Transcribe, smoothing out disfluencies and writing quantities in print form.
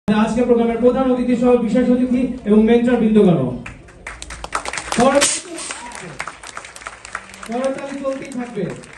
আজকে প্রোগ্রামের প্রধান অতিথি সহ বিশেষ অতিথি এবং মেন্টর বৃন্দগণ করতালি চলতেই থাকবে।